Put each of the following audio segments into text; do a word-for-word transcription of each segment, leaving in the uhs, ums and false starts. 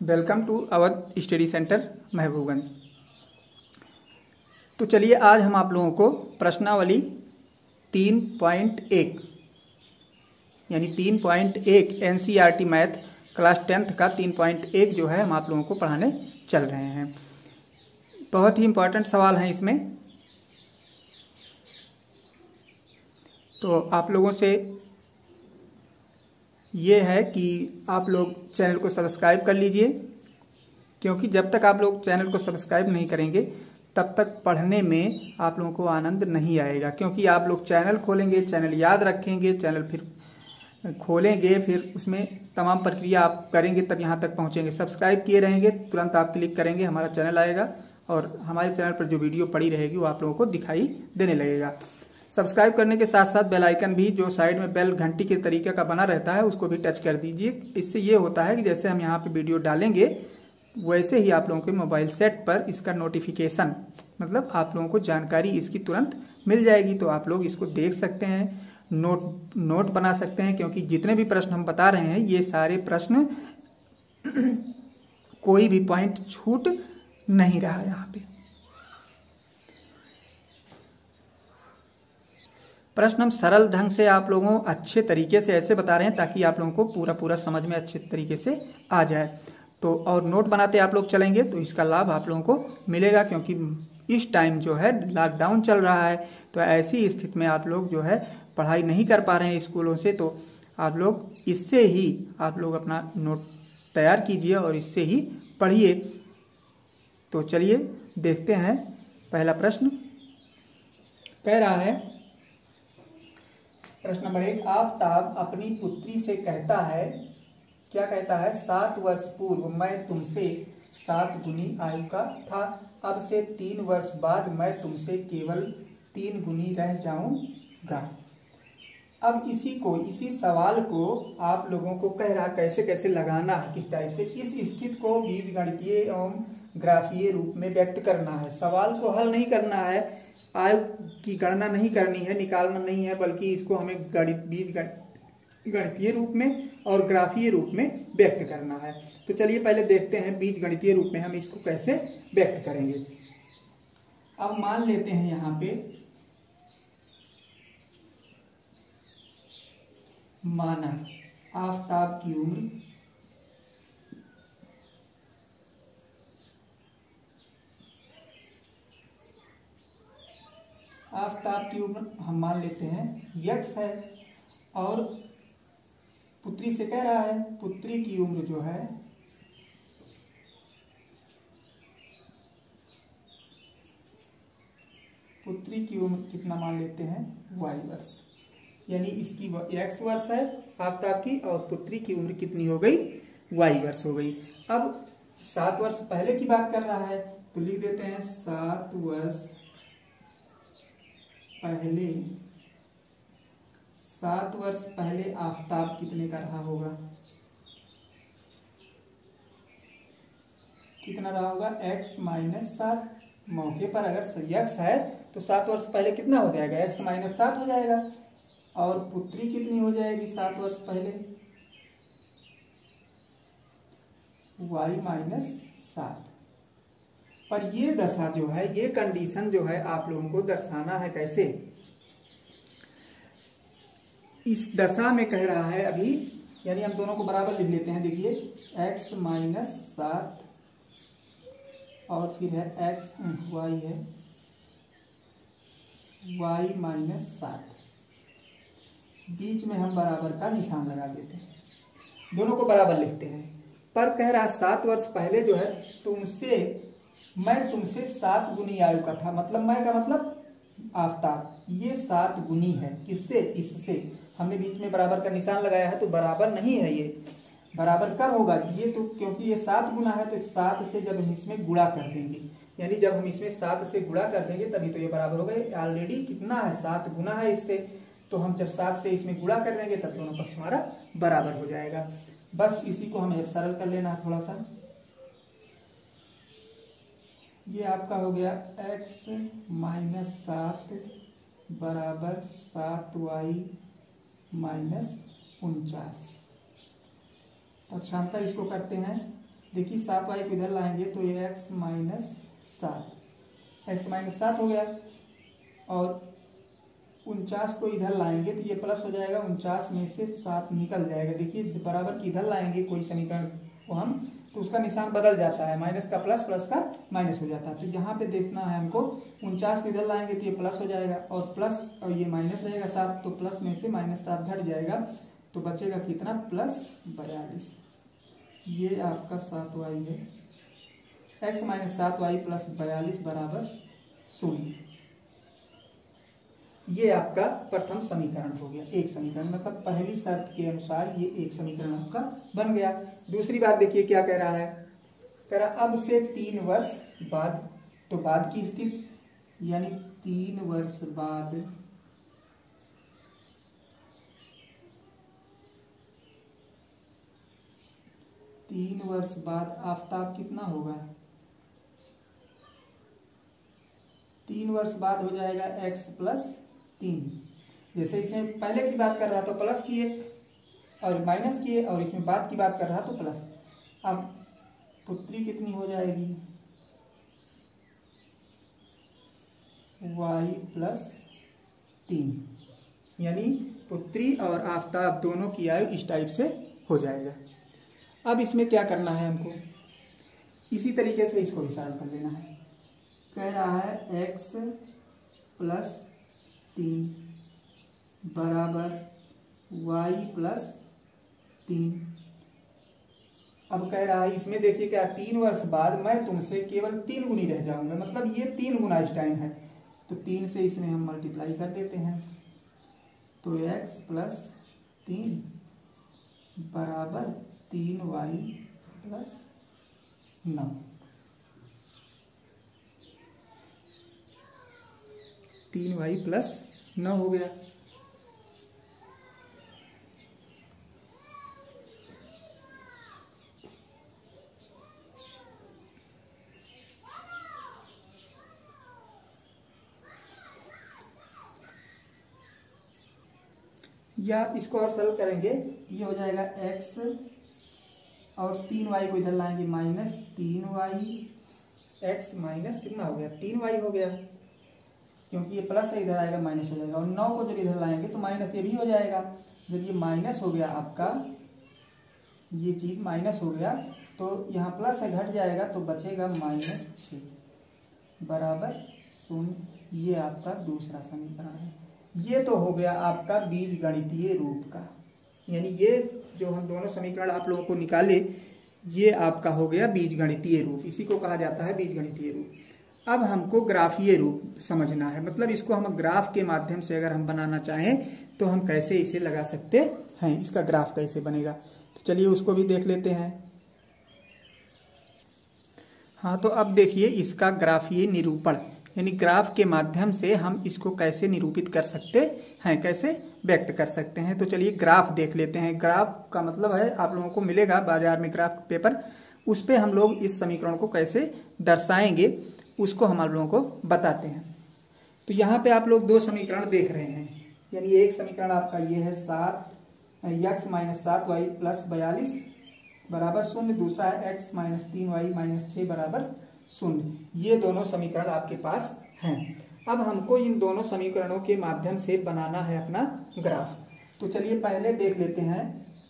Welcome to Awadh study centre Mahbubganj. तो चलिए आज हम आप लोगों को प्रश्नावली तीन पॉइंट एक यानी तीन पॉइंट एक एनसीईआरटी मैथ क्लास टेंथ का तीन पॉइंट एक जो है हम आप लोगों को पढ़ाने चल रहे हैं। बहुत ही इम्पोर्टेंट सवाल हैं इसमें, तो आप लोगों से ये है कि आप लोग चैनल को सब्सक्राइब कर लीजिए, क्योंकि जब तक आप लोग चैनल को सब्सक्राइब नहीं करेंगे तब तक पढ़ने में आप लोगों को आनंद नहीं आएगा। क्योंकि आप लोग चैनल खोलेंगे, चैनल याद रखेंगे, चैनल फिर खोलेंगे, फिर उसमें तमाम प्रक्रिया आप करेंगे तब यहाँ तक पहुँचेंगे। सब्सक्राइब किए रहेंगे, तुरंत आप क्लिक करेंगे, हमारा चैनल आएगा और हमारे चैनल पर जो वीडियो पड़ी रहेगी वो आप लोगों को दिखाई देने लगेगा। सब्सक्राइब करने के साथ साथ बेल आइकन भी जो साइड में बेल घंटी के तरीके का बना रहता है उसको भी टच कर दीजिए। इससे ये होता है कि जैसे हम यहाँ पे वीडियो डालेंगे वैसे ही आप लोगों के मोबाइल सेट पर इसका नोटिफिकेशन, मतलब आप लोगों को जानकारी इसकी तुरंत मिल जाएगी। तो आप लोग इसको देख सकते हैं, नोट नोट बना सकते हैं, क्योंकि जितने भी प्रश्न हम बता रहे हैं ये सारे प्रश्न कोई भी पॉइंट छूट नहीं रहा यहाँ पे। प्रश्न हम सरल ढंग से आप लोगों अच्छे तरीके से ऐसे बता रहे हैं ताकि आप लोगों को पूरा पूरा समझ में अच्छे तरीके से आ जाए। तो और नोट बनाते आप लोग चलेंगे तो इसका लाभ आप लोगों को मिलेगा, क्योंकि इस टाइम जो है लॉकडाउन चल रहा है, तो ऐसी स्थिति में आप लोग जो है पढ़ाई नहीं कर पा रहे हैं स्कूलों से, तो आप लोग इससे ही आप लोग अपना नोट तैयार कीजिए और इससे ही पढ़िए। तो चलिए देखते हैं पहला प्रश्न। कह रहा है प्रश्न नंबर एक, आफताब अपनी पुत्री से कहता है, क्या कहता है, सात वर्ष पूर्व मैं तुमसे सात गुनी आयु का था, अब से तीन वर्ष बाद मैं तुमसे केवल तीन गुनी रह जाऊंगा। अब इसी को इसी सवाल को आप लोगों को कह रहा कैसे कैसे लगाना है, किस टाइप से इस स्थिति को बीजगणितीय एवं ग्राफीय रूप में व्यक्त करना है। सवाल को हल नहीं करना है, आयु की गणना नहीं करनी है, निकालना नहीं है, बल्कि इसको हमें गणित बीज गणितीय रूप में और ग्राफीय रूप में व्यक्त करना है। तो चलिए पहले देखते हैं बीज गणितीय रूप में हम इसको कैसे व्यक्त करेंगे। अब मान लेते हैं यहाँ पे माना आफताब की उम्र आफताब की उम्र हम मान लेते हैं यक्स है, और पुत्री से कह रहा है पुत्री की उम्र जो है पुत्री की उम्र कितना मान लेते हैं, वाई वर्ष, यानी इसकी एक्स वर्ष है आफताब की और पुत्री की उम्र कितनी हो गई, वाई वर्ष हो गई। अब सात वर्ष पहले की बात कर रहा है तो लिख देते हैं सात वर्ष पहले सात वर्ष पहले आफताब कितने का रहा होगा, कितना रहा होगा, एक्स माइनस सात। मौके पर अगर एक्स है तो सात वर्ष पहले कितना हो जाएगा, एक्स माइनस सात हो जाएगा, और पुत्री कितनी हो जाएगी सात वर्ष पहले, वाई माइनस सात। पर ये दशा जो है, ये कंडीशन जो है आप लोगों को दर्शाना है कैसे। इस दशा में कह रहा है अभी, यानी हम दोनों को बराबर लिख लेते हैं। देखिए x माइनस सात और फिर है x y है y माइनस सात, बीच में हम बराबर का निशान लगा देते हैं, दोनों को बराबर लिखते हैं। पर कह रहा सात वर्ष पहले जो है तुमसे मैं तुमसे सात गुनी आयु का था, मतलब मैं का मतलब आफताब, ये सात गुनी है किससे, इससे। हमने बीच में बराबर का निशान लगाया है तो बराबर नहीं है, ये बराबर कब होगा, ये तो क्योंकि ये सात गुना है तो सात से जब हम इसमें गुणा कर देंगे, यानी जब हम इसमें सात से गुणा कर देंगे तभी तो ये बराबर होगा। ऑलरेडी कितना है, सात गुना है इससे, तो हम जब सात से इसमें गुणा कर देंगे तब दोनों पक्ष हमारा बराबर हो जाएगा। बस इसी को हमें सरल कर लेना है थोड़ा सा। ये आपका हो गया x माइनस सात बराबर सात वाई माइनस उनचास। तो छांतर इसको करते हैं देखिए सात वाई को इधर लाएंगे तो ये एक्स माइनस सात, एक्स माइनस सात हो गया। और उनचास को इधर लाएंगे तो ये प्लस हो जाएगा, उनचास में से सात निकल जाएगा। देखिए बराबर की इधर लाएंगे कोई समीकरण को हम तो उसका निशान बदल जाता है, माइनस का प्लस, प्लस का माइनस हो जाता है। तो यहाँ पे देखना है हमको, उनचास को इधर लाएंगे तो ये प्लस हो जाएगा और प्लस और ये माइनस रहेगा सात, तो प्लस में से माइनस सात घट जाएगा तो बचेगा कितना, प्लस बयालीस। ये आपका सात वाई है, एक्स माइनस सात वाई प्लस बयालीस बराबर शून्य। ये आपका प्रथम समीकरण हो गया, एक समीकरण, मतलब पहली शर्त के अनुसार ये एक समीकरण आपका बन गया। दूसरी बात देखिए क्या कह रहा है, कह रहा अब से तीन वर्ष बाद, तो बाद की स्थिति यानी तीन वर्ष बाद तीन वर्ष बाद आफताब कितना होगा, तीन वर्ष बाद हो जाएगा एक्स प्लस तीन। जैसे इसमें पहले की बात कर रहा तो प्लस किए और माइनस किए, और इसमें बाद की बात कर रहा तो प्लस। अब पुत्री कितनी हो जाएगी, वाई प्लस तीन, यानी पुत्री और आफताब दोनों की आयु इस टाइप से हो जाएगा। अब इसमें क्या करना है हमको, इसी तरीके से इसको भी सॉल्व कर लेना है। कह रहा है एक्स प्लस तीन बराबर वाई प्लस तीन। अब कह रहा है इसमें देखिए क्या, तीन वर्ष बाद मैं तुमसे केवल तीन गुनी रह जाऊंगा, मतलब ये तीन गुना इस टाइम है, तो तीन से इसमें हम मल्टीप्लाई कर देते हैं, तो एक्स प्लस तीन बराबर तीन वाई प्लस नौ। तीन वाई प्लस नौ हो गया। या इसको और सरल करेंगे, ये हो जाएगा एक्स और तीन वाई को इधर लाएंगे माइनस तीन वाई, एक्स माइनस कितना हो गया, तीन वाई हो गया, क्योंकि ये प्लस है इधर आएगा माइनस हो जाएगा। और नौ को जब इधर लाएंगे तो माइनस ये भी हो जाएगा। जब ये माइनस हो गया आपका, ये चीज माइनस हो गया तो यहाँ प्लस है घट जाएगा तो बचेगा माइनस छः बराबर शून्य। ये आपका दूसरा समीकरण है। ये तो हो गया आपका बीज गणितीय रूप का, यानी ये जो हम दोनों समीकरण आप लोगों को निकाले ये आपका हो गया बीज गणितीय रूप, इसी को कहा जाता है बीज गणितीय रूप। अब हमको ग्राफीय रूप समझना है, मतलब इसको हम ग्राफ के माध्यम से अगर हम बनाना चाहें तो हम कैसे इसे लगा सकते हैं, इसका ग्राफ कैसे बनेगा। तो चलिए उसको भी देख लेते हैं। हाँ, तो अब देखिए इसका ग्राफीय निरूपण, यानी ग्राफ के माध्यम से हम इसको कैसे निरूपित कर सकते हैं, कैसे व्यक्त कर सकते हैं। तो चलिए ग्राफ देख लेते हैं। ग्राफ का मतलब है, आप लोगों को मिलेगा बाजार में ग्राफ पेपर, उस पे हम लोग इस समीकरण को कैसे दर्शाएंगे उसको हम आप लोगों को बताते हैं। तो यहाँ पे आप लोग दो समीकरण देख रहे हैं, यानी एक समीकरण आपका ये है सात एक्स माइनस सात वाई प्लस बयालीस बराबर शून्य, दूसरा है एक्स माइनस तीन वाई माइनस छः बराबर शून्य। ये दोनों समीकरण आपके पास हैं। अब हमको इन दोनों समीकरणों के माध्यम से बनाना है अपना ग्राफ। तो चलिए पहले देख लेते हैं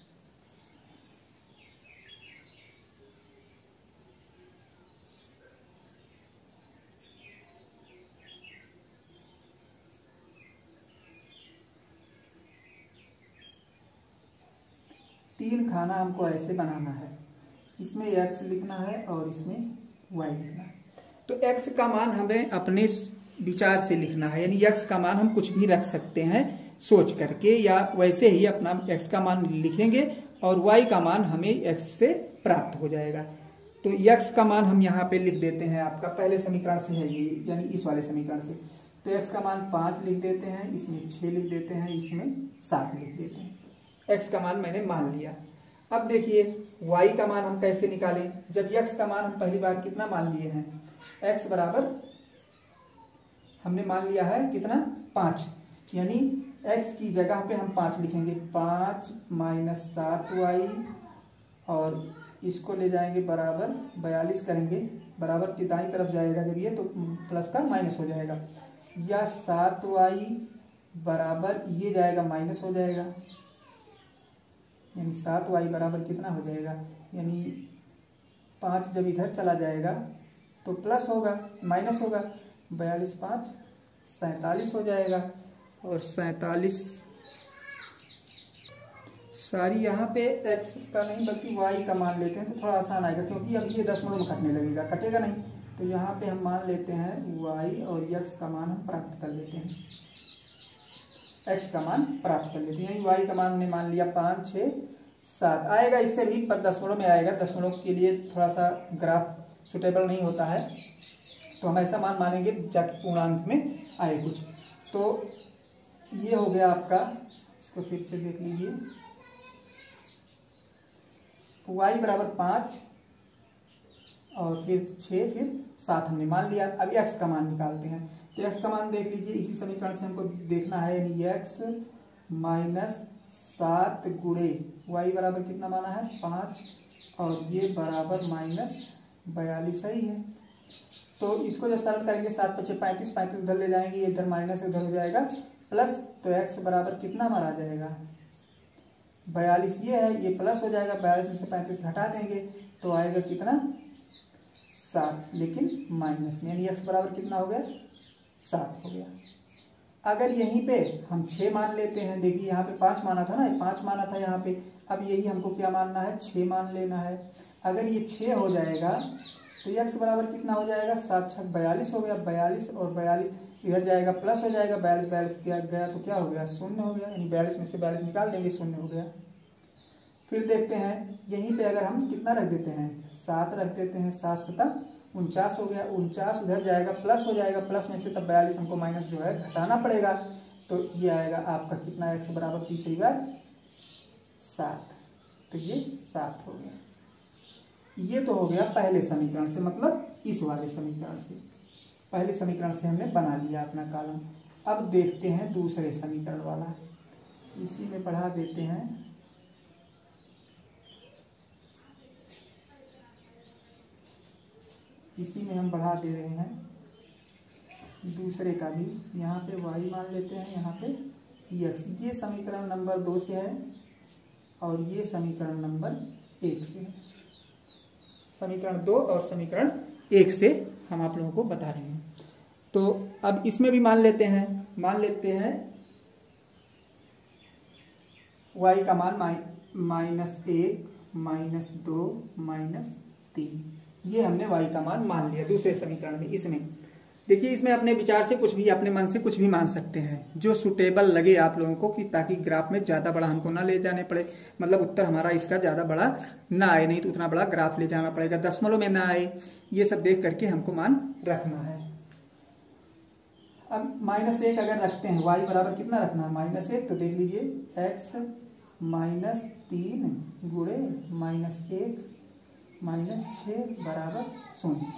तीन खाना हमको ऐसे बनाना है, इसमें x लिखना है और इसमें y लिखना है। तो x का मान हमें अपने विचार से लिखना है, यानी x का मान हम कुछ भी रख सकते हैं सोच करके, या वैसे ही अपना x का मान लिखेंगे और y का मान हमें x से प्राप्त हो जाएगा। तो x का मान हम यहाँ पे लिख देते हैं, आपका पहले समीकरण से है ये, यानी इस वाले समीकरण से। तो x का मान पाँच लिख देते हैं, इसमें छः लिख देते हैं, इसमें सात लिख देते हैं। x का मान मैंने मान लिया। अब देखिए y का मान हम कैसे निकालें, जब x का मान हम पहली बार कितना मान लिए हैं, x बराबर हमने मान लिया है कितना, पाँच, यानी x की जगह पे हम पाँच लिखेंगे, पाँच माइनस सात वाई और इसको ले जाएंगे बराबर बयालीस करेंगे, बराबर की दाईं तरफ जाएगा जब ये तो प्लस का माइनस हो जाएगा, या सात वाई बराबर ये जाएगा माइनस हो जाएगा, यानी सात वाई बराबर कितना हो जाएगा, यानी पाँच जब इधर चला जाएगा तो प्लस होगा माइनस होगा, बयालीस पाँच सैंतालीस हो जाएगा, और सैंतालीस सारी यहाँ पे x का नहीं बल्कि y का मान लेते हैं तो थोड़ा आसान आएगा, क्योंकि अब ये दशमलव में कटने लगेगा, कटेगा नहीं, तो यहाँ पे हम मान लेते हैं y और x का मान हम प्राप्त कर लेते हैं, x का मान प्राप्त कर लेते हैं, यानी y का मान हमने मान लिया पाँच छः सात आएगा, इससे भी पर दशमलव में आएगा, दशमलव के लिए थोड़ा सा ग्राफ सुटेबल नहीं होता है, तो हम ऐसा मान मानेंगे जाके पूर्णांक में आए कुछ। तो ये हो गया आपका, इसको फिर से देख लीजिए, y बराबर पाँच और फिर छः फिर सात हमने मान लिया। अब x का मान निकालते हैं, तो x का मान देख लीजिए, इसी समीकरण से हमको देखना है, यानी x माइनस सात गुणे y बराबर कितना माना है पाँच, और ये बराबर माइनस बयालीस ही है। तो इसको जब सरल करेंगे सात पच्चीस पैंतीस, पैंतीस उधर ले जाएंगे, ये इधर माइनस उधर हो जाएगा प्लस, तो x बराबर कितना हमारा आ जाएगा बयालीस, ये है, ये प्लस हो जाएगा, बयालीस में से पैंतीस घटा देंगे तो आएगा कितना सात, लेकिन माइनस में, यानी x बराबर कितना हो गया सात हो गया। अगर यहीं पे हम छः मान लेते हैं, देखिए यहाँ पे पाँच माना था ना, पाँच माना था यहाँ पे, अब यही हमको क्या मानना है छः मान लेना है। अगर ये छः हो जाएगा तो x बराबर कितना हो जाएगा सात छः बयालीस हो गया, बयालीस और बयालीस इधर जाएगा प्लस हो जाएगा, बयालीस बयालीस किया गया तो क्या हो गया शून्य हो गया, यानी बयालीस में से बयालीस निकाल देंगे शून्य हो गया। फिर देखते हैं यहीं पे अगर हम कितना रख देते हैं सात रख देते हैं, सात सता उनचास हो गया, उनचास उधर जाएगा प्लस हो जाएगा, प्लस में से तब बयालीस हमको माइनस जो है घटाना पड़ेगा, तो ये आएगा आपका कितना x बराबर तीसरी बार सात, तो ये सात हो गया। ये तो हो गया पहले समीकरण से, मतलब इस वाले समीकरण से, पहले समीकरण से हमने बना लिया अपना कॉलम। अब देखते हैं दूसरे समीकरण वाला, इसी में बढ़ा देते हैं, इसी में हम बढ़ा दे रहे हैं दूसरे का भी, यहाँ पे y मान लेते हैं, यहाँ पे x, ये समीकरण नंबर दो से है और ये समीकरण नंबर एक से है, समीकरण दो और समीकरण एक से हम आप लोगों को बता रहे हैं। तो अब इसमें भी मान लेते हैं, मान लेते हैं y का मान माइ माइनस एक माइनस दो माइनस तीन, ये हमने y का मान मान लिया दूसरे समीकरण में। इसमें देखिए, इसमें अपने विचार से कुछ भी, अपने मन से कुछ भी मान सकते हैं जो सुटेबल लगे आप लोगों को, कि ताकि ग्राफ में ज़्यादा बड़ा हमको ना ले जाने पड़े, मतलब उत्तर हमारा इसका ज़्यादा बड़ा ना आए, नहीं तो उतना बड़ा ग्राफ ले जाना पड़ेगा, दशमलव में ना आए, ये सब देख करके हमको मान रखना है। अब माइनस एक अगर रखते हैं, y बराबर कितना रखना है माइनस एक, तो देख लीजिए x माइनस तीन गुणे माइनस एक माइनस छः बराबर शून्य,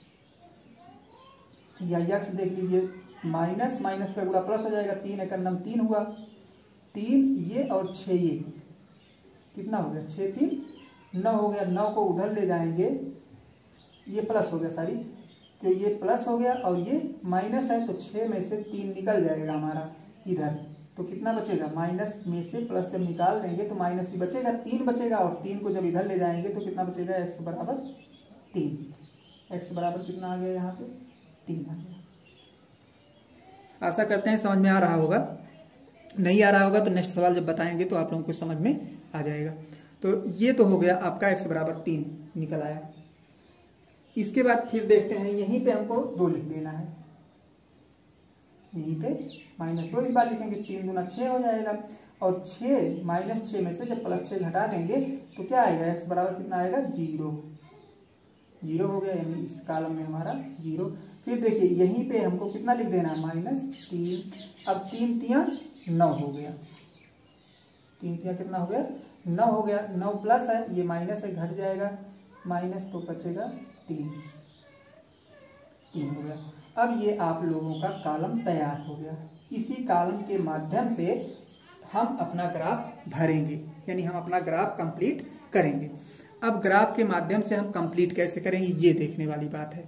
या यक्स देख लीजिए, माइनस माइनस का गुणा प्लस हो जाएगा, तीन एक नम तीन हुआ, तीन ये और छः ये कितना हो गया छः तीन नौ हो गया, नौ को उधर ले जाएंगे, ये प्लस हो गया सारी, तो ये प्लस हो गया और ये माइनस है, तो छः में से तीन निकल जाएगा हमारा इधर, तो कितना बचेगा माइनस में से प्लस जब निकाल देंगे तो माइनस ही बचेगा, तीन बचेगा, और तीन को जब इधर ले जाएंगे तो कितना बचेगा x बराबर तीन, x बराबर कितना आ गया यहाँ पे तीन आ गया। आशा करते हैं समझ में आ रहा होगा, नहीं आ रहा होगा तो नेक्स्ट सवाल जब बताएंगे तो आप लोगों को समझ में आ जाएगा। तो ये तो हो गया आपका x बराबर तीन निकल आया। इसके बाद फिर देखते हैं, यहीं पे हमको दो लिख देना है, यहीं पे माइनस दो इस बार लिखेंगे, तीन दूना छः हो जाएगा, और छः माइनस छः में से जब प्लस छः घटा देंगे तो क्या आएगा x बराबर कितना आएगा जीरो, जीरो हो गया, यानी इस कॉलम में हमारा जीरो। फिर देखिए यहीं पे हमको कितना लिख देना है माइनस तीन, अब तीन तिया नौ हो गया, तीन तिया कितना हो गया नौ हो गया, नौ प्लस है, ये माइनस है घट जाएगा, माइनस तो बचेगा तीन, तीन हो गया। अब ये आप लोगों का कॉलम तैयार हो गया। इसी कॉलम के माध्यम से हम अपना ग्राफ भरेंगे, यानी हम अपना ग्राफ कंप्लीट करेंगे। अब ग्राफ के माध्यम से हम कंप्लीट कैसे करेंगे ये देखने वाली बात है।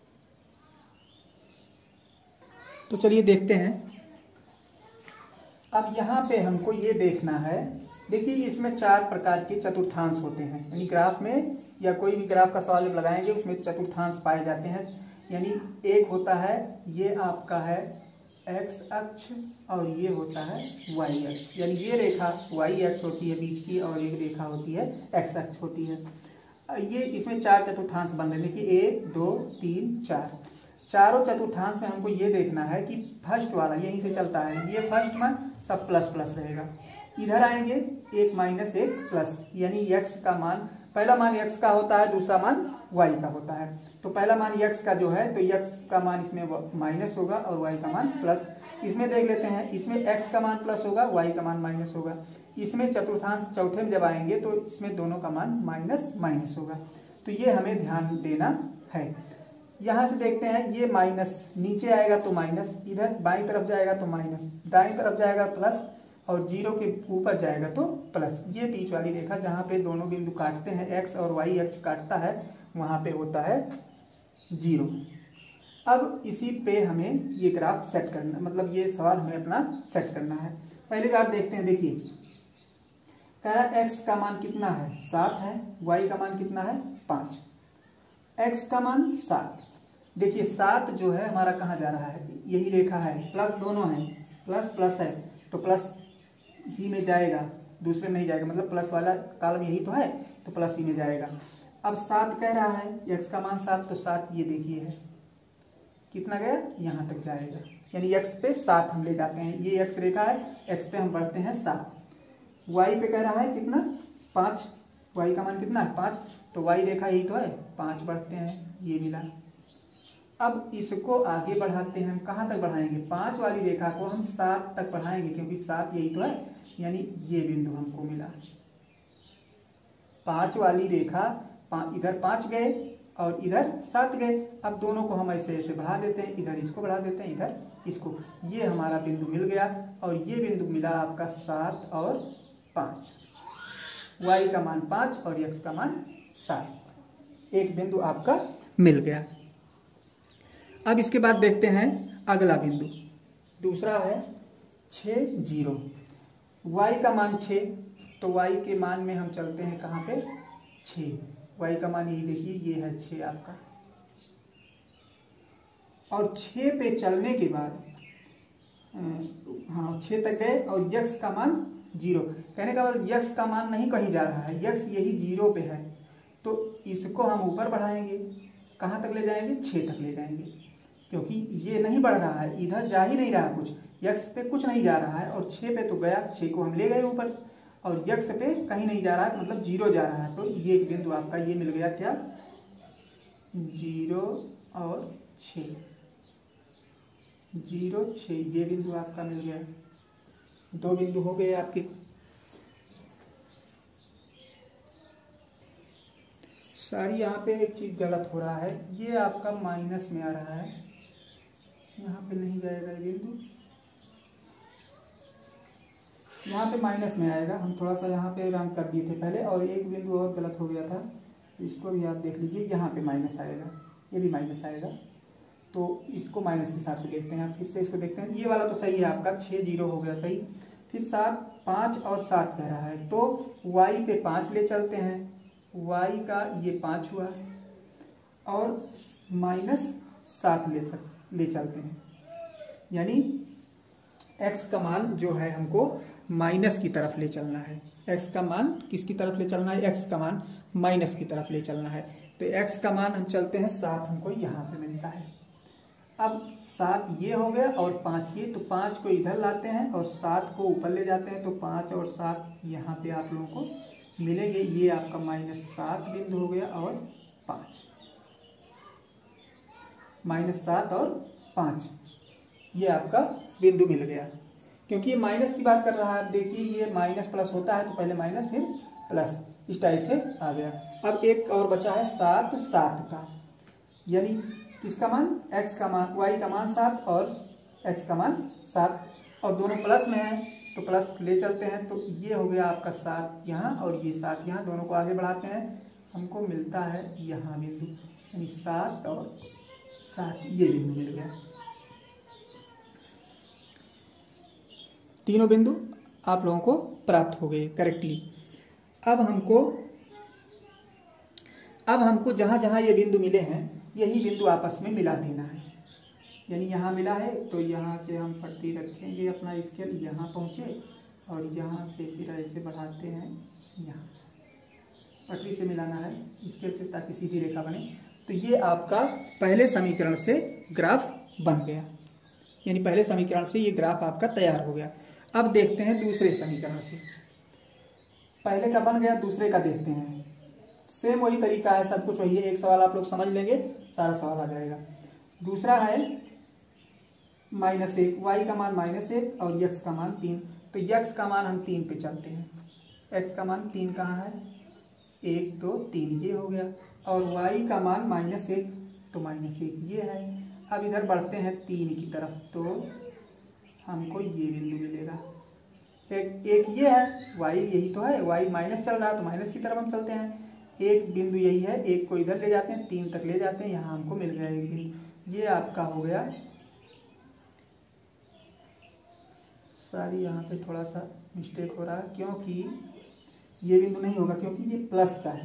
तो चलिए देखते हैं। अब यहाँ पे हमको ये देखना है, देखिए इसमें चार प्रकार के चतुर्थांश होते हैं, यानी ग्राफ में या कोई भी ग्राफ का सवाल जब लगाएंगे उसमें चतुर्थांश पाए जाते हैं। यानी एक होता है ये आपका है एक्स अक्ष और ये होता है वाई अक्ष, यानी ये रेखा वाई अक्ष होती है बीच की और एक रेखा होती है एक्स अक्ष होती है। ये इसमें चार चतुर्थांश बन रहे हैं, देखिए एक दो तीन चार, चारों चतुर्थांश में हमको ये देखना है कि फर्स्ट वाला यहीं से चलता है, ये फर्स्ट मान सब प्लस प्लस रहेगा, इधर आएंगे एक माइनस एक प्लस, यानी x का मान पहला मान x का होता है, दूसरा मान y का होता है। तो पहला मान x का जो है तो x का मान इसमें माइनस होगा और y का मान प्लस। इसमें देख लेते हैं, इसमें x का मान प्लस होगा, y का मान माइनस होगा। इसमें चतुर्थांश चौथे में जब आएंगे तो इसमें दोनों का मान माइनस माइनस होगा। तो ये हमें ध्यान देना है। यहाँ से देखते हैं ये माइनस नीचे आएगा तो माइनस, इधर बाईं तरफ जाएगा तो माइनस, दाईं तरफ जाएगा प्लस और जीरो के ऊपर जाएगा तो प्लस। ये बीच वाली रेखा जहाँ पे दोनों बिंदु काटते हैं, एक्स और वाई अक्ष काटता है, वहाँ पे होता है जीरो। अब इसी पे हमें ये ग्राफ सेट करना, मतलब ये सवाल हमें अपना सेट करना है। पहले बार देखते हैं, देखिए कह रहा है एक्स का मान कितना है सात है, वाई का मान कितना है पाँच। एक्स का मान सात, देखिए सात जो है हमारा कहाँ जा रहा है, यही रेखा है, प्लस दोनों है, प्लस प्लस है तो प्लस ही में जाएगा, दूसरे में नहीं जाएगा, मतलब प्लस वाला कॉलम यही तो है तो प्लस ही में जाएगा। अब सात कह रहा है, एक्स का मान सात, तो सात ये देखिए है कितना गया, यहाँ तक जाएगा, यानी एक्स पे सात हम ले जाते हैं, ये एक्स रेखा है, एक्स पे हम बढ़ते हैं सात। वाई पे कह रहा है कितना पाँच, वाई का मान कितना है पाँच, तो वाई रेखा यही तो है, पाँच बढ़ते हैं, ये मिला। अब इसको आगे बढ़ाते हैं, हम कहाँ तक बढ़ाएंगे, पाँच वाली रेखा को हम सात तक बढ़ाएंगे, क्योंकि सात यही तो है, यानी ये बिंदु हमको मिला। पाँच वाली रेखा पा, इधर पाँच गए और इधर सात गए। अब दोनों को हम ऐसे ऐसे बढ़ा देते हैं, इधर इसको बढ़ा देते हैं, इधर इसको, ये हमारा बिंदु मिल गया। और ये बिंदु मिला आपका सात और पाँच, वाई का मान पाँच और एक्स का मान सात, एक बिंदु आपका मिल गया। अब इसके बाद देखते हैं अगला बिंदु, दूसरा है छः जीरो, y का मान छः, तो y के मान में हम चलते हैं कहाँ पे छः, y का मान यही देखिए ये है छः आपका। और छः पे चलने के बाद हाँ छः तक गए और x का मान जीरो, कहने का मतलब x का मान नहीं कहीं जा रहा है, x यही जीरो पे है, तो इसको हम ऊपर बढ़ाएंगे, कहाँ तक ले जाएंगे छः तक ले जाएंगे, क्योंकि ये नहीं बढ़ रहा है, इधर जा ही नहीं रहा कुछ, यक्स पे कुछ नहीं जा रहा है, और छः पे तो गया, छः को हम ले गए ऊपर, और यक्स पे कहीं नहीं जा रहा है, मतलब जीरो जा रहा है। तो ये बिंदु आपका ये मिल गया क्या, जीरो और छः, जीरो छः, ये बिंदु आपका मिल गया। दो बिंदु हो गए आपके। सारी यहाँ पे एक चीज गलत हो रहा है, ये आपका माइनस में आ रहा है, यहाँ पे नहीं जाएगा ये बिंदु, यहाँ पे माइनस में आएगा। हम थोड़ा सा यहाँ पे रंग कर दिए थे पहले, और एक बिंदु और गलत हो गया था, इसको भी आप देख लीजिए, यहाँ पे माइनस आएगा, ये भी माइनस आएगा, तो इसको माइनस के हिसाब से देखते हैं। फिर से इसको देखते हैं, ये वाला तो सही है आपका, छः जीरो हो गया सही। फिर सात, पाँच और सात कह रहा है, तो वाई पे पाँच ले चलते हैं, वाई का ये पाँच हुआ और माइनस सात ले सक ले चलते हैं, यानी x का मान जो है हमको माइनस की तरफ ले चलना है। x का मान किसकी तरफ ले चलना है, x का मान माइनस की तरफ ले चलना है। तो x का मान हम चलते हैं सात, हमको यहाँ पे मिलता है। अब सात ये हो गया और पाँच ये, तो पाँच को इधर लाते हैं और सात को ऊपर ले जाते हैं, तो पाँच और सात यहाँ पे आप लोगों को मिलेंगे। ये आपका माइनस सात बिंदु हो गया और पाँच, माइनस सात और पाँच, ये आपका बिंदु मिल गया। क्योंकि ये माइनस की बात कर रहा है, अब देखिए ये माइनस प्लस होता है तो पहले माइनस फिर प्लस, इस टाइप से आ गया। अब एक और बचा है सात सात का, यानी किसका मान, x का मान, y का मान सात और x का मान सात, और दोनों प्लस में है तो प्लस ले चलते हैं, तो ये हो गया आपका सात यहाँ और ये सात यहाँ, दोनों को आगे बढ़ाते हैं, हमको मिलता है यहाँ बिंदु, यानी सात और सात ये बिंदु मिल गया। तीनों बिंदु आप लोगों को प्राप्त हो गए करेक्टली। अब हमको अब हमको जहाँ जहाँ ये बिंदु मिले हैं यही बिंदु आपस में मिला देना है। यानी यहाँ मिला है तो यहाँ से हम पट्टी रखेंगे, अपना स्केल यहाँ पहुँचे और यहाँ से फिर ऐसे बढ़ाते हैं, यहाँ पटरी से मिलाना है स्केल से ताकि सीधी रेखा बने। तो ये आपका पहले समीकरण से ग्राफ बन गया, यानी पहले समीकरण से ये ग्राफ आपका तैयार हो गया। अब देखते हैं दूसरे समीकरण से, पहले का बन गया दूसरे का देखते हैं। सेम वही तरीका है, सब कुछ वही है। एक सवाल आप लोग समझ लेंगे सारा सवाल आ जाएगा। दूसरा है माइनस एक, वाई का मान माइनस एक और यक्स का मान तीन। तो यक्स का मान हम तीन पे चलते हैं, एक्स का मान तीन कहाँ है, एक दो तीन ये हो गया। और वाई का मान माइनस एक तो माइनस एक ये है। अब इधर बढ़ते हैं तीन की तरफ तो हमको ये बिंदु मिलेगा। एक एक ये है, वाई यही तो है, वाई माइनस चल रहा है तो माइनस की तरफ हम चलते हैं। एक बिंदु यही है, एक को इधर ले जाते हैं, तीन तक ले जाते हैं, यहाँ हमको मिल गया एक बिंदु। ये आपका हो गया। सारी यहाँ पे थोड़ा सा मिस्टेक हो रहा है क्योंकि ये बिंदु नहीं होगा, क्योंकि ये प्लस का है।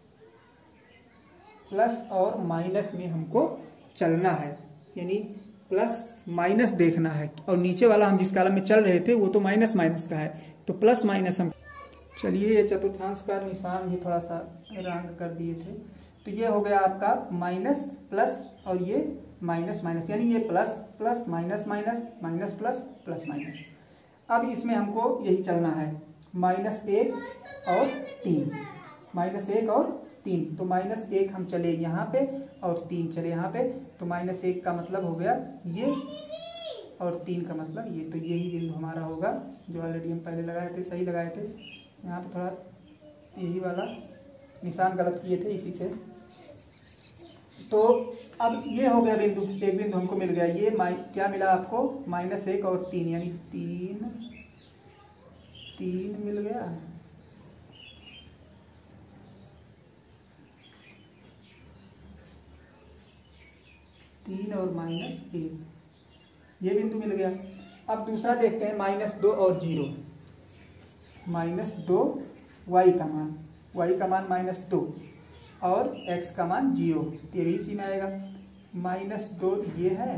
प्लस और माइनस में हमको चलना है, यानी प्लस माइनस देखना है। और नीचे वाला हम जिस कॉलम में चल रहे थे वो तो माइनस माइनस का है, तो प्लस माइनस हम। चलिए ये चतुर्थांश का निशान भी थोड़ा सा रंग कर दिए थे। तो ये हो गया आपका माइनस प्लस और ये माइनस माइनस, यानी ये plus plus minus minus minus plus plus minus. अब इसमें हमको यही चलना है, माइनस एक और तीन, माइनस एक और तीन। तो माइनस एक हम चले यहाँ पे और तीन चले यहाँ पे, तो माइनस एक का मतलब हो गया ये और तीन का मतलब ये। तो यही बिंदु हमारा होगा जो ऑलरेडी हम पहले लगाए थे, सही लगाए थे। यहाँ पे थोड़ा यही वाला निशान गलत किए थे इसी से। तो अब ये हो गया बिंदु, एक बिंदु हमको मिल गया। ये माइ क्या मिला आपको, माइनस एक और तीन, यानी तीन तीन मिल गया। तीन और माइनस एक, ये बिंदु मिल गया। अब दूसरा देखते हैं, माइनस दो और जीरो। माइनस दो वाई का मान, वाई का मान माइनस दो और एक्स का मान जीरो, ये भी इसी में आएगा। माइनस दो ये है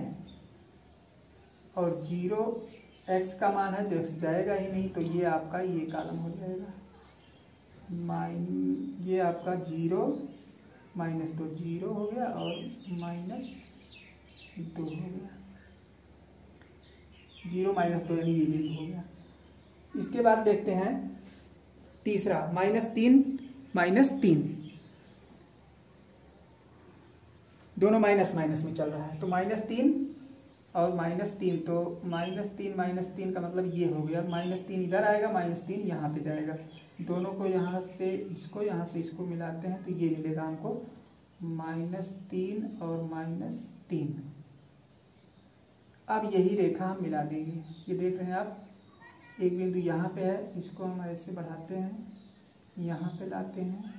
और जीरो एक्स का मान है तो एक्स जाएगा ही नहीं, तो ये आपका ये कॉलम हो जाएगा। माइन ये आपका जीरो माइनस दो जीरो हो गया और माइनस दो हो गया, जीरो माइनस दो यानी ये बिंदु हो गया। इसके बाद देखते हैं तीसरा, माइनस तीन माइनस तीन, दोनों माइनस माइनस में चल रहा है। तो माइनस तीन और माइनस तीन, तो माइनस तीन माइनस तीन का मतलब ये हो गया। माइनस तीन इधर आएगा, माइनस तीन यहाँ पे जाएगा। दोनों को यहाँ से इसको यहाँ से इसको मिलाते हैं तो ये मिलेगा हमको माइनस तीन और माइनस तीन। अब यही रेखा हम मिला देंगे। ये देख रहे हैं आप, एक बिंदु यहाँ पे है, इसको हम ऐसे बढ़ाते हैं, यहाँ पे लाते हैं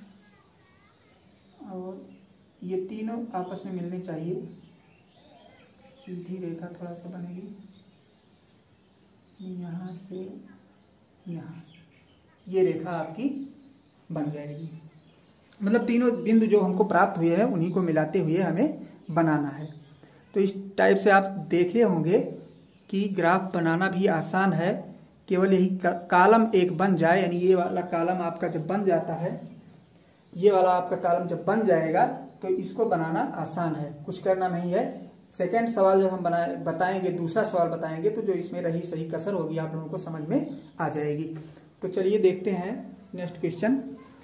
और ये तीनों आपस में मिलने चाहिए। सीधी रेखा थोड़ा सा बनेगी, यहाँ से यहाँ, ये रेखा आपकी बन जाएगी। मतलब तीनों बिंदु जो हमको प्राप्त हुए हैं उन्हीं को मिलाते हुए हमें बनाना है। तो इस टाइप से आप देखे होंगे कि ग्राफ बनाना भी आसान है, केवल यही कॉलम एक बन जाए, यानी ये वाला कॉलम आपका जब बन जाता है, ये वाला आपका कॉलम जब बन जाएगा तो इसको बनाना आसान है, कुछ करना नहीं है। सेकंड सवाल जब हम बनाए बताएंगे, दूसरा सवाल बताएंगे, तो जो इसमें रही सही कसर होगी आप लोगों को समझ में आ जाएगी। तो चलिए देखते हैं नेक्स्ट क्वेश्चन।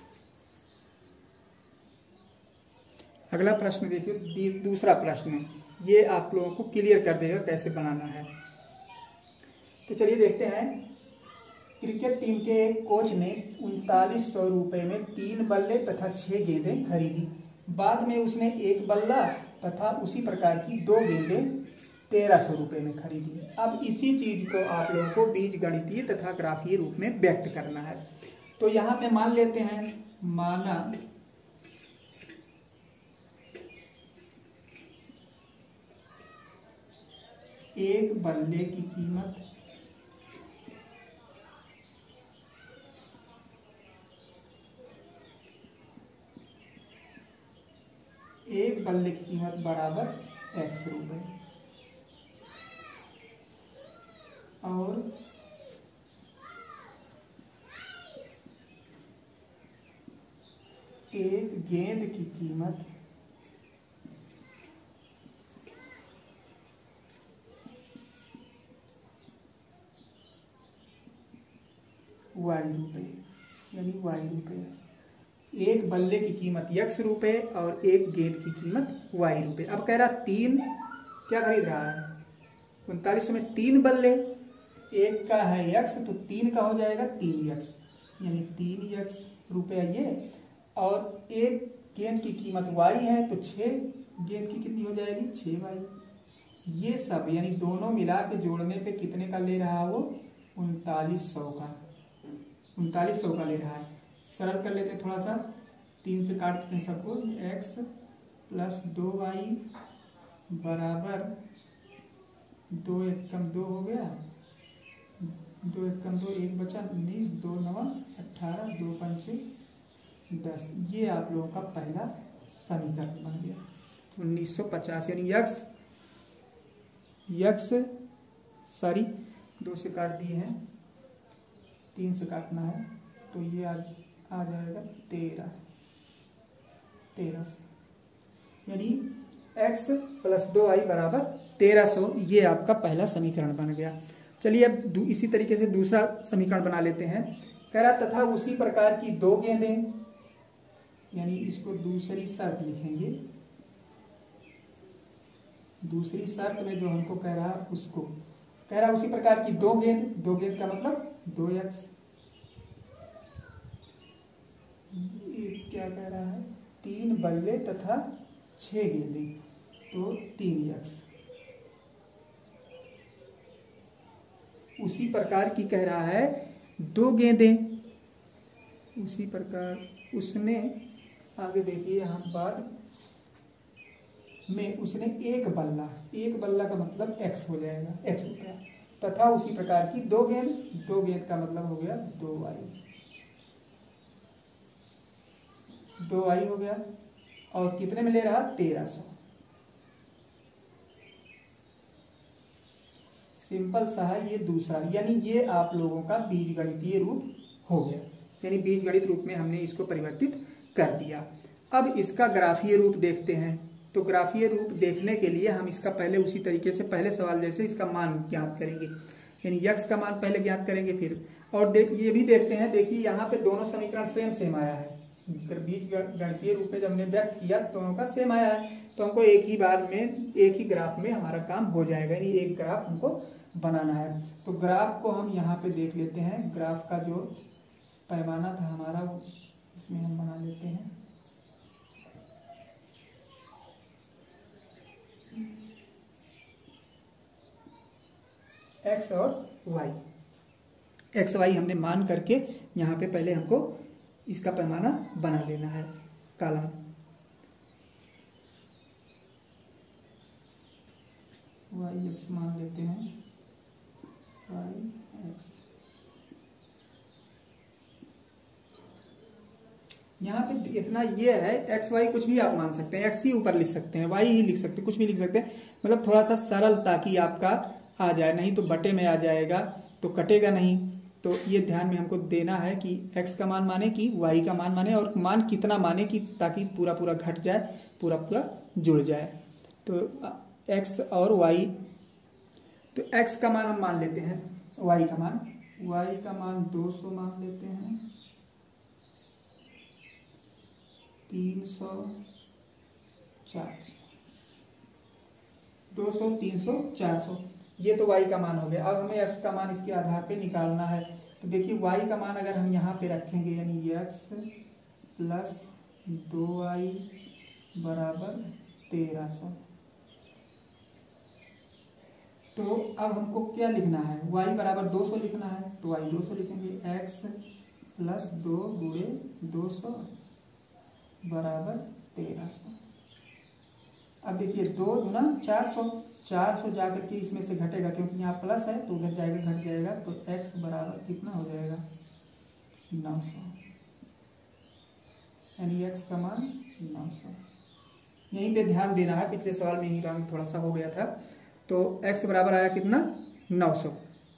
अगला प्रश्न देखिए, दूसरा प्रश्न, ये आप लोगों को क्लियर कर देगा कैसे बनाना है। तो चलिए देखते हैं। क्रिकेट टीम के एक कोच ने उनतालीस सौ रुपये में तीन बल्ले तथा छह गेंदें खरीदी। बाद में उसने एक बल्ला तथा उसी प्रकार की दो गेंदें तेरह सौ रुपये में खरीदी। अब इसी चीज को आप लोगों को बीजगणितीय तथा ग्राफीय रूप में व्यक्त करना है। तो यहाँ पे मान लेते हैं, माना एक बल्ले की कीमत एक बल्ले की कीमत बराबर एक्स रुपए और एक गेंद की कीमत वाई रुपए, यानी वाई रुपए। एक बल्ले की कीमत यक्स रुपए और एक गेंद की कीमत वाई रुपए। अब कह रहा तीन क्या खरीद रहा है, उनतालीस में तीन बल्ले, एक का है यक्स तो तीन का हो जाएगा तीन यक्स, यानी तीन यक्स रुपया ये, और एक गेंद की कीमत वाई है तो छः गेंद की कितनी हो जाएगी, छः वाई। ये सब यानी दोनों मिला के जोड़ने पे कितने का ले रहा है वो, उनतालीस सौ का, उनतालीस सौ का ले रहा है। सरल कर लेते हैं थोड़ा सा, तीन से काट देते हैं सबको, एक्स प्लस दो वाई बराबर दो एक कम दो हो गया, दो एक कम दो एक बचा, उन्नीस, दो नवा अट्ठारह, दो पंचे दस। ये आप लोगों का पहला समीकरण बन गया उन्नीस सौ पचास, यानी यक्स यक्स सॉरी दो से काट दिए हैं, तीन से काटना है तो ये आ, आ जाएगा तेरह तेरह सौ, यानी x प्लस दो आई बराबर तेरह सौ। ये आपका पहला समीकरण बन गया। चलिए अब इसी तरीके से दूसरा समीकरण बना लेते हैं। कह रहा तथा उसी प्रकार की दो गेंदें, यानी इसको दूसरी शर्त लिखेंगे, दूसरी शर्त में जो हमको कह रहा उसको कह रहा उसी प्रकार की दो गेंद, दो गेंद का मतलब दो एक्स, क्या कह रहा है, तीन बल्ले तथा छह गेंदें तो तीन एक्स। उसी प्रकार की कह रहा है दो गेंदें, उसी प्रकार उसने आगे देखिए यहाँ बाद में उसने एक बल्ला, एक बल्ला का मतलब एक्स हो जाएगा, एक्स रुपया, तथा उसी प्रकार की दो गेंद, दो गेंद का मतलब हो गया दो आई, दो आई हो गया, और कितने में ले रहा, तेरह सौ। सिंपल सा है ये दूसरा, यानी ये आप लोगों का बीजगणितीय रूप हो गया, यानी बीजगणित रूप में हमने इसको परिवर्तित कर दिया। अब इसका ग्राफीय रूप देखते हैं। तो ग्राफीय रूप देखने के लिए हम इसका पहले उसी तरीके से पहले सवाल जैसे इसका मान ज्ञात करेंगे, यानी यक्स का मान पहले ज्ञात करेंगे फिर, और देख ये भी देखते हैं, देखिए यहाँ पे दोनों समीकरण सेम सेम आया है, बीज गणितीय रूप में जब हमने व्यक्त किया दोनों का सेम आया है, तो हमको एक ही बार में एक ही ग्राफ में हमारा काम हो जाएगा, यानी एक ग्राफ हमको बनाना है। तो ग्राफ को हम यहाँ पे देख लेते हैं, ग्राफ का जो पैमाना था हमारा इसमें हम बना लेते हैं। एक्स और वाई, एक्स वाई हमने मान करके यहाँ पे पहले हमको इसका पैमाना बना लेना है, कॉलम। वाई एक्स मान लेते हैं, वाई एक्स। यहाँ पे देखना ये है, एक्स वाई कुछ भी आप मान सकते हैं, एक्स ही ऊपर लिख सकते हैं, वाई ही लिख सकते हैं, कुछ भी लिख सकते हैं, मतलब थोड़ा सा सरल ताकि आपका आ जाए, नहीं तो बटे में आ जाएगा तो कटेगा नहीं। तो ये ध्यान में हमको देना है कि x का मान माने कि y का मान माने, और मान कितना माने कि ताकि पूरा पूरा घट जाए, पूरा पूरा जुड़ जाए। तो x और y, तो x का मान हम मान लेते हैं, y का मान y का मान दो सौ मान लेते हैं, तीन सौ, चार सौ, दो सौ, तीन सौ, चार सौ, ये तो y का मान हो गया। अब हमें x का मान इसके आधार पे निकालना है। तो देखिए y का मान अगर हम यहाँ पे रखेंगे, यानी x प्लस दो आई बराबर तेरह सौ, तो अब हमको क्या लिखना है, y बराबर दो सौ लिखना है, तो y दो सौ लिखेंगे, x प्लस दो गुणे दो सौ बराबर तेरह सौ। अब देखिए दो गुना चार सौ, चार सौ जा करके इसमें से घटेगा, क्योंकि यहाँ प्लस है तो उधर जाएगा घट जाएगा, तो x बराबर कितना हो जाएगा नौ सौ, यानी x का मान नौ सौ। यहीं पे ध्यान देना है, पिछले सवाल में ही रंग थोड़ा सा हो गया था। तो x बराबर आया कितना नौ सौ।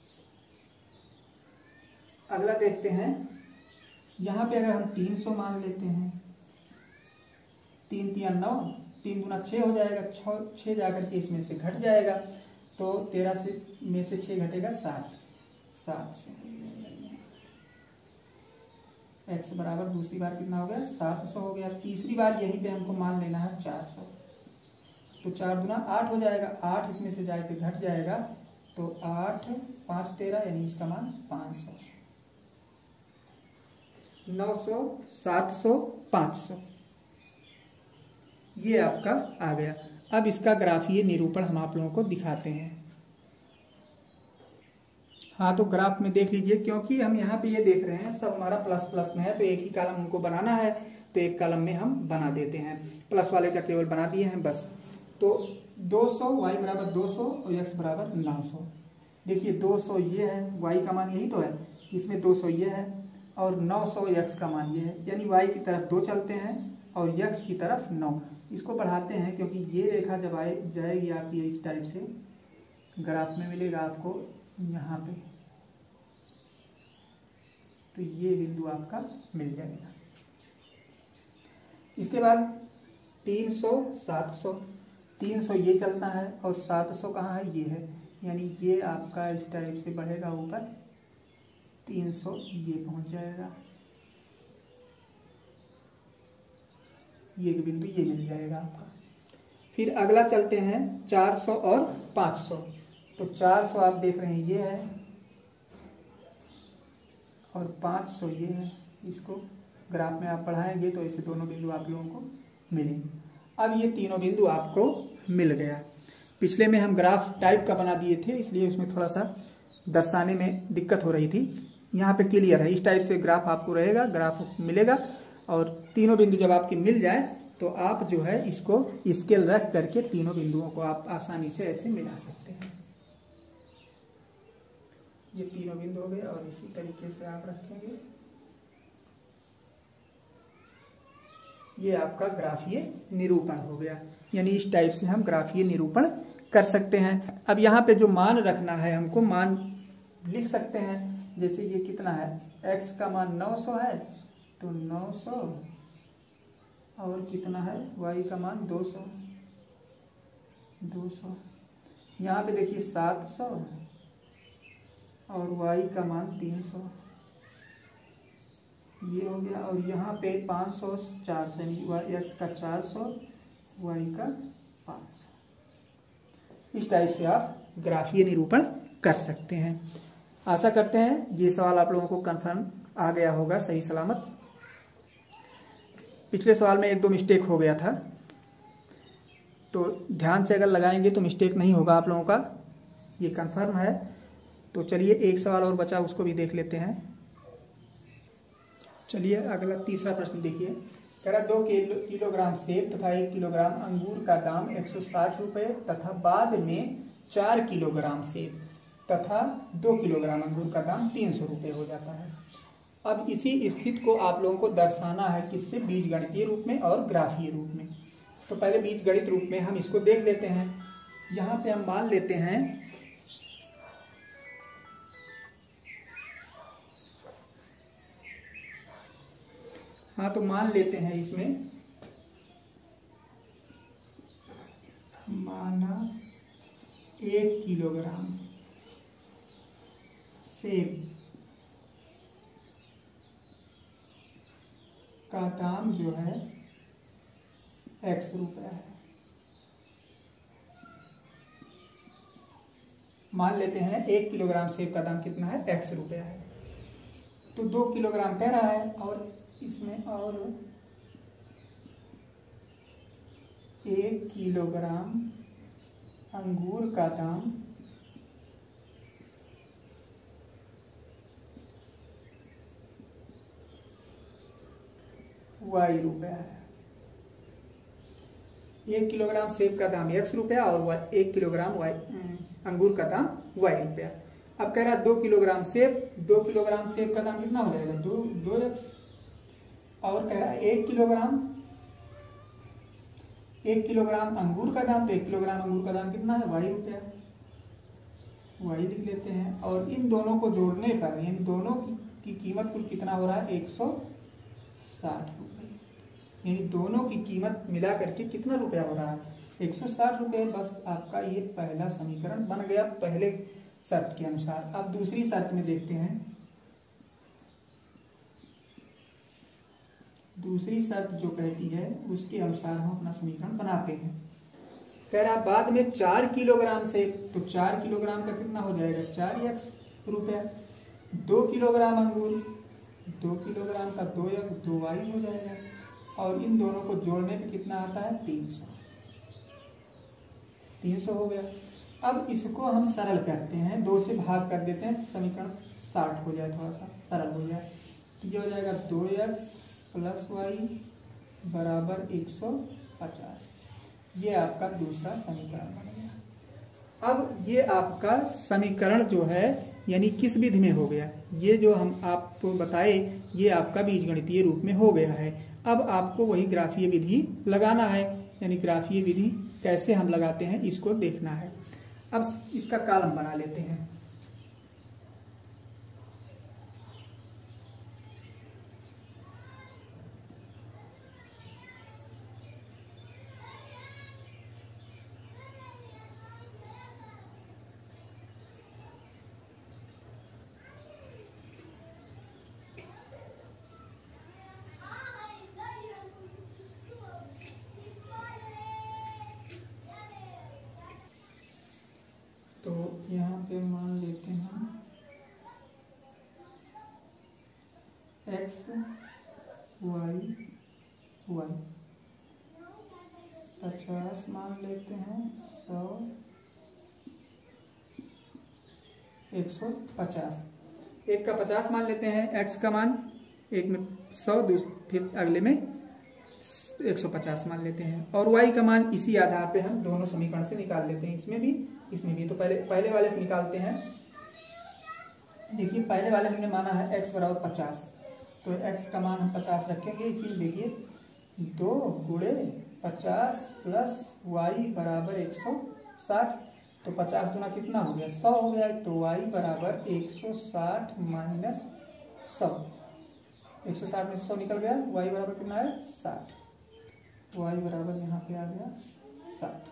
अगला देखते हैं, यहाँ पे अगर हम तीन सौ मान लेते हैं, तीन तिया नौ, तीन गुना छः हो जाएगा, छः छः जाकर के इसमें से घट जाएगा, तो तेरह से में से छः घटेगा सात, सात सौ। एक्स बराबर दूसरी बार कितना हो गया सात सौ हो गया। तीसरी बार यहीं पे हमको मान लेना है चार सौ, तो चार गुना आठ हो जाएगा, आठ इसमें से जाके घट जाएगा, तो आठ पाँच तेरह, यानी इसका मान पाँच सौ। नौ सौ, सात सौ, पाँच सौ, ये आपका आ गया। अब इसका ग्राफीय निरूपण हम आप लोगों को दिखाते हैं। हाँ, तो ग्राफ में देख लीजिए, क्योंकि हम यहाँ पे ये देख रहे हैं सब हमारा प्लस प्लस में है, तो एक ही कॉलम हमको बनाना है, तो एक कॉलम में हम बना देते हैं। प्लस वाले का केवल बना दिए हैं बस। तो दो सौ, वाई बराबर दो सौ और एक्स बराबर नौ सौ। देखिए दो सौ ये है, वाई का मान यही तो है, इसमें दो सौ ये है और नौ सौ एक्स का मान ये है, यानी वाई की तरफ दो चलते हैं और एक्स की तरफ नौ। इसको बढ़ाते हैं, क्योंकि ये रेखा जब आए जाएगी आपकी इस टाइप से, ग्राफ में मिलेगा आपको यहाँ पे, तो ये बिंदु आपका मिल जाएगा। इसके बाद तीन सौ, सात सौ, तीन सौ ये चलता है और सात सौ कहाँ है, ये है, यानी ये आपका इस टाइप से बढ़ेगा ऊपर, तीन सौ ये पहुंच जाएगा, ये बिंदु ये मिल जाएगा आपका। फिर अगला चलते हैं चार सौ और पाँच सौ। तो चार सौ आप देख रहे हैं ये है और पाँच सौ ये है। इसको ग्राफ में आप बढ़ाएंगे तो ऐसे दोनों बिंदु आप लोगों को मिलेंगे। अब ये तीनों बिंदु आपको मिल गया। पिछले में हम ग्राफ टाइप का बना दिए थे, इसलिए उसमें थोड़ा सा दर्शाने में दिक्कत हो रही थी। यहाँ पे क्लियर है, इस टाइप से ग्राफ आपको रहेगा, ग्राफ मिलेगा और तीनों बिंदु जब आपके मिल जाए तो आप जो है इसको स्केल रख करके तीनों बिंदुओं को आप आसानी से ऐसे मिला सकते हैं। ये तीनों बिंदु हो गए और इसी तरीके से आप रखेंगे। ये आपका ग्राफीय निरूपण हो गया, यानी इस टाइप से हम ग्राफीय निरूपण कर सकते हैं। अब यहाँ पे जो मान रखना है, हमको मान लिख सकते हैं। जैसे ये कितना है, x का मान नौ सौ है, तो नौ सौ और कितना है, y का मान दो सौ, दो सौ। यहाँ पे देखिए सात सौ और y का मान तीन सौ, ये हो गया। और यहाँ पे पाँच सौ, चार सौ, यानी x का चार सौ, y का पाँच सौ। इस टाइप से आप ग्राफीय निरूपण कर सकते हैं। आशा करते हैं ये सवाल आप लोगों को कंफर्म आ गया होगा सही सलामत। पिछले सवाल में एक दो मिस्टेक हो गया था, तो ध्यान से अगर लगाएंगे तो मिस्टेक नहीं होगा आप लोगों का, ये कंफर्म है। तो चलिए एक सवाल और बचा, उसको भी देख लेते हैं। चलिए अगला तीसरा प्रश्न देखिए। कह रहा दो किलो किलोग्राम सेब तथा एक किलोग्राम अंगूर का दाम एक सौ साठ रुपये तथा बाद में चार किलोग्राम सेब तथा दो किलोग्राम अंगूर का दाम तीन सौ रुपये हो जाता है। अब इसी स्थिति को आप लोगों को दर्शाना है, किससे, बीजगणितीय रूप में और ग्राफीय रूप में। तो पहले बीजगणित रूप में हम इसको देख लेते हैं। यहाँ पे हम मान लेते हैं हाँ तो मान लेते हैं इसमें, माना एक किलोग्राम सेब का दाम जो है एक्स रुपया है। मान लेते हैं एक किलोग्राम सेब का दाम कितना है, एक्स रुपया है। तो दो किलोग्राम कह रहा है और इसमें और एक किलोग्राम अंगूर का दाम वाई रुपया है। एक किलोग्राम सेब का दाम एक्स रुपया और एक किलोग्राम वाई अंगूर का दाम वाई रुपया। अब कह रहा है दो किलोग्राम सेब, दो किलोग्राम सेब का दाम कितना हो जाएगा, दो दो एक्स। और कह रहा है एक किलोग्राम एक किलोग्राम अंगूर का दाम, तो एक किलोग्राम अंगूर का दाम कितना है, वाई रुपया, वाई लिख लेते हैं। और इन दोनों को जोड़ने पर इन दोनों की, की कीमत कुल कितना हो रहा है, एक सौ साठ रुपये। यानी दोनों की कीमत मिला करके कितना रुपया हो रहा है, एक सौ साठ रुपये। बस आपका ये पहला समीकरण बन गया पहले शर्त के अनुसार। अब दूसरी शर्त में देखते हैं। दूसरी शर्त जो कहती है उसके अनुसार हम अपना समीकरण बनाते हैं। कह रहा बाद में चार किलोग्राम से, तो चार किलोग्राम का कितना हो जाएगा, चार एक्स रुपया। दो किलोग्राम अंगूर, दो किलोग्राम का दो एक्स दो वाई हो जाएगा। और इन दोनों को जोड़ने पे कितना आता है, तीन सौ तीन सौ हो गया। अब इसको हम सरल करते हैं, दो से भाग कर देते हैं, समीकरण साठ हो जाए, थोड़ा सा सरल हो जाए। तो ये हो जाएगा दो एक्स प्लस वाई बराबर एक सौ पचास। ये आपका दूसरा समीकरण बन गया। अब ये आपका समीकरण जो है यानी किस विधि में हो गया, ये जो हम आपको बताए ये आपका बीजगणितीय रूप में हो गया है। अब आपको वही ग्राफीय विधि लगाना है, यानी ग्राफीय विधि कैसे हम लगाते हैं इसको देखना है। अब इसका कॉलम बना लेते हैं। तो यहाँ पे मान लेते हैं एक्स वाई वाई पचास मान लेते हैं, सौ एक सौ पचास। एक का पचास मान लेते हैं, एक्स का मान एक में सौ, फिर अगले में एक सौ पचास मान लेते हैं। और वाई का मान इसी आधार पे हम दोनों समीकरण से निकाल लेते हैं, इसमें भी इसमें भी। तो पहले पहले वाले से निकालते हैं। देखिए पहले वाले हमने माना है एक्स बराबर पचास, तो एक्स का मान हम पचास रखेंगे। इसीलिए देखिए दो गुणे पचास प्लस वाई बराबर एक सौ साठ। तो पचास दुना कितना हो गया, सौ हो गया। तो वाई बराबर एक सौ साठ माइनस सौ, एक सौ साठ में सौ निकल गया, वाई बराबर कितना है, साठ। वाई बराबर यहाँ पे आ गया साठ।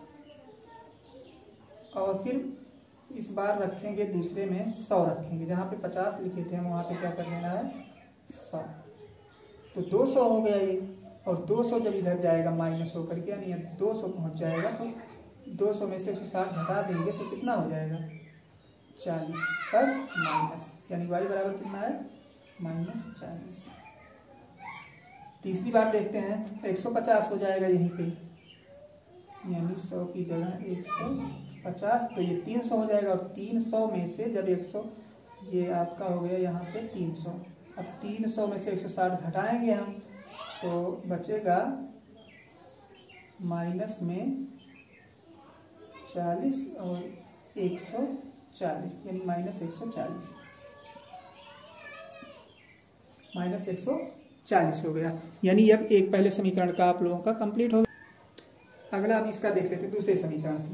और फिर इस बार रखेंगे दूसरे में सौ रखेंगे, जहाँ पे पचास लिखे थे हम वहाँ पे क्या कर देना है, सौ। तो दो सौ हो गया ये। और दो सौ जब इधर जाएगा माइनस होकर के, यानी दो सौ पहुँच जाएगा, तो दो सौ में से एक सौ साठ घटा देंगे तो कितना हो जाएगा, चालीस पर माइनस, यानी वाई बराबर कितना है, माइनस चालीस। तीसरी बार देखते हैं, तो एक सौ पचास हो जाएगा यहीं पे, यानी सौ की जगह एक सौ पचास, तो ये तीन सौ हो जाएगा। और तीन सौ में से जब एक सौ, ये आपका हो गया यहाँ पे तीन सौ। अब तीन सौ में से एक सौ साठ घटाएंगे हम, तो बचेगा माइनस में चालीस और एक सौ चालीस, यानी माइनस एक सौ चालीस, माइनस एक सौ चालीस हो गया। यानी अब एक पहले समीकरण का आप लोगों का कंप्लीट हो गया। अगला अब इसका देख लेते हैं दूसरे समीकरण से।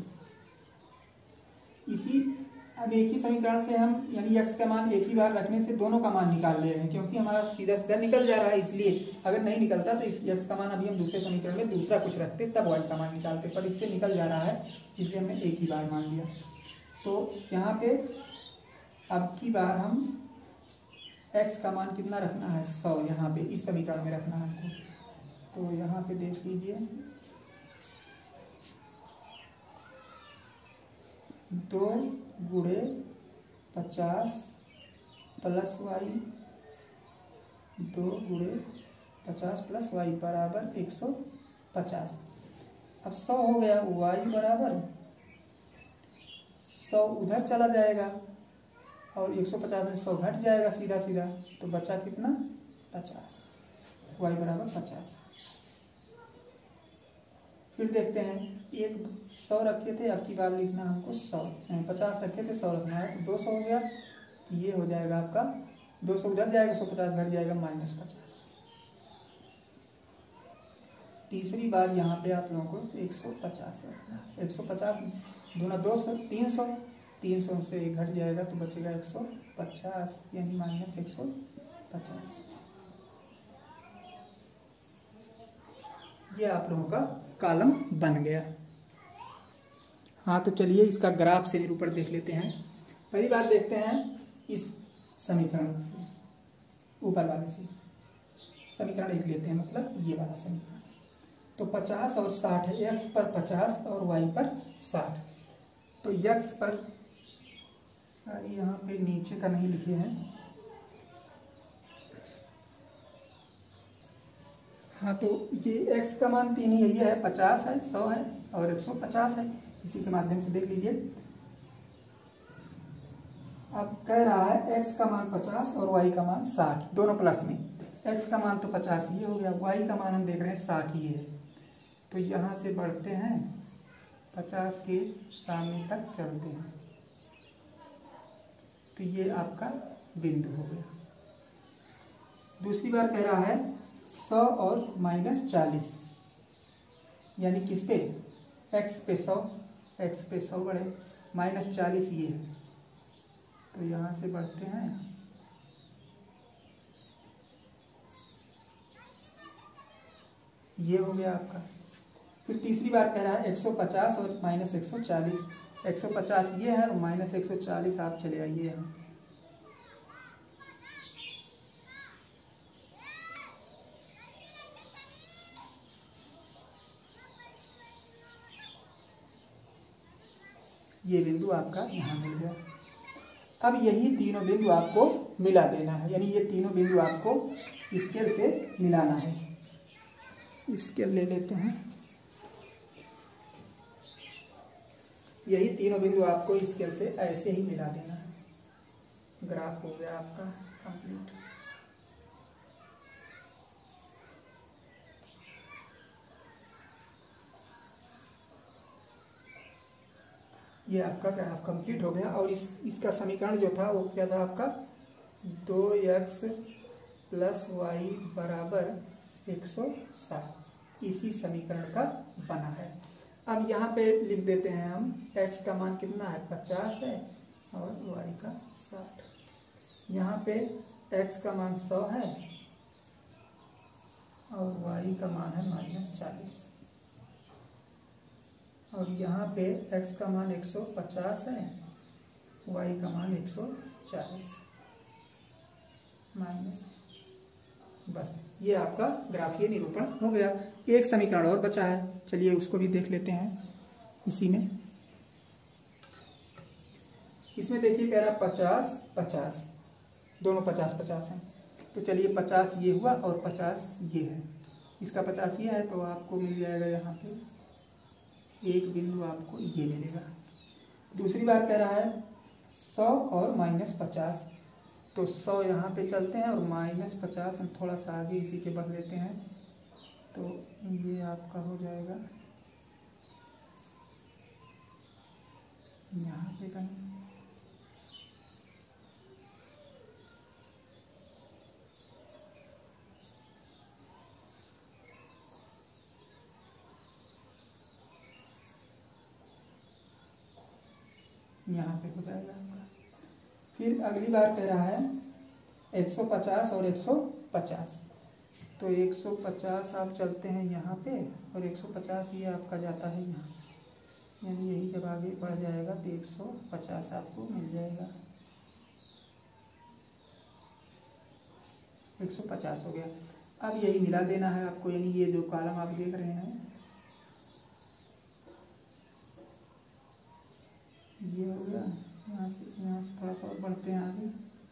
इसी अब एक ही समीकरण से हम, यानी x का मान एक ही बार रखने से दोनों का मान निकाल ले रहे हैं, क्योंकि हमारा सीधा सीधा निकल जा रहा है। इसलिए अगर नहीं निकलता तो इस x का मान अभी हम दूसरे समीकरण में दूसरा कुछ रखते तब y का मान निकालते, पर इससे निकल जा रहा है इसलिए हमने एक ही बार मान लिया। तो यहाँ पे अब की बार हम x का मान कितना रखना है, सौ, यहाँ पे इस समीकरण में रखना है। तो यहाँ पे देख लीजिए, दो गुणे पचास प्लस वाई, दो गुणे पचास प्लस वाई बराबर एक सौ पचास। अब सौ हो गया, वाई बराबर सौ उधर चला जाएगा और एक सौ पचास में सौ घट जाएगा सीधा सीधा, तो बचा कितना, पचास, वाई बराबर पचास। फिर देखते हैं, एक सौ रखे थे, अब की बार लिखना हमको सौ, पचास रखे थे, सौ रखना है, तो दो सौ हो गया। ये हो जाएगा आपका दो सौ उधर जाएगा, सौ पचास घट जाएगा, माइनस पचास। तीसरी बार यहाँ पे आप लोगों को एक सौ पचास रखना है, एक सौ पचास दूना दो सौ, तीन सौ, तीन सौ से एक घट जाएगा तो बचेगा एक सौ पचास, यानी माइनस एक सौ पचास। ये आप लोगों का कॉलम बन गया। हाँ, तो चलिए इसका ग्राफ से निरूपण देख लेते हैं। पहली बात देखते हैं इस समीकरण से, ऊपर वाले से समीकरण एक लेते हैं, मतलब ये वाला समीकरण। तो पचास और साठ है, एक्स पर पचास और वाई पर साठ। तो एक्स पर, सारी यहाँ पे नीचे का नहीं लिखे हैं, हाँ, तो ये x का मान तीन ही यही है, पचास है, सौ है और एक सौ पचास है। इसी के माध्यम से देख लीजिए। अब कह रहा है x का मान पचास और y का मान साठ, दोनों प्लस में। x का मान तो पचास ये हो गया, y का मान हम देख रहे हैं साठ ही है। तो यहाँ से बढ़ते हैं, पचास के सामने तक चलते हैं, तो ये आपका बिंदु हो गया। दूसरी बार कह रहा है सौ और माइनस चालीस, यानी किस पे, x पे सौ, x पे सौ बढ़े, माइनस चालीस ये है। तो यहाँ से बढ़ते हैं, ये हो गया आपका। फिर तीसरी बार कह रहा है एक सौ पचास और माइनस एक सौ चालीस, एक सौ पचास ये है और माइनस एक सौ चालीस आप चले आइए यहाँ। ये बिंदु आपका यहाँ मिल गया। अब यही तीनों बिंदु आपको मिला देना है, यानी ये तीनों बिंदु आपको स्केल से मिलाना है। स्केल ले लेते हैं, यही तीनों बिंदु आपको स्केल से ऐसे ही मिला देना है। ग्राफ हो गया आपका कंप्लीट। ये आपका ग्राफ कंप्लीट हो गया। और इस इसका समीकरण जो था वो क्या था आपका, दो एक्स प्लस वाई बराबर एक सौ साठ, इसी समीकरण का बना है। अब यहाँ पे लिख देते हैं हम, x का मान कितना है, पचास है और y का साठ। यहाँ पे x का मान सौ है और y का मान है माइनस चालीस। और यहाँ पे x का मान एक सौ पचास है, y का मान एक सौ चालीस माइनस, बस ये आपका ग्राफीय निरूपण हो गया। एक समीकरण और बचा है, चलिए उसको भी देख लेते हैं। इसी में इसमें देखिए कह रहा है पचास पचास, दोनों पचास पचास हैं। तो चलिए पचास ये हुआ और पचास ये है, इसका पचास ये है, तो आपको मिल जाएगा यहाँ पे एक बिंदु आपको ये मिलेगा। दूसरी बार कह रहा है सौ और माइनस पचास, तो सौ यहाँ पे चलते हैं और माइनस पचास हम थोड़ा सा आगे इसी के बढ़ लेते हैं, तो ये आपका हो जाएगा यहाँ पे कहीं, यहाँ पे हो जाएगा आपका। फिर अगली बार कह रहा है एक सौ पचास और एक सौ पचास, तो एक सौ पचास आप चलते हैं यहाँ पे और एक सौ पचास ये आपका जाता है यहाँ, यानी यही जब आगे बढ़ जाएगा तो एक सौ पचास आपको मिल जाएगा। एक सौ पचास हो गया। अब यही मिला देना है आपको, यानी ये जो कॉलम आप देख रहे हैं ये हो गया। यहाँ से यहाँ से थोड़ा सा और बढ़ते हैं आगे,